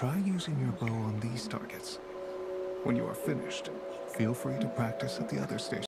Try using your bow on these targets. When you are finished, feel free to practice at the other stations.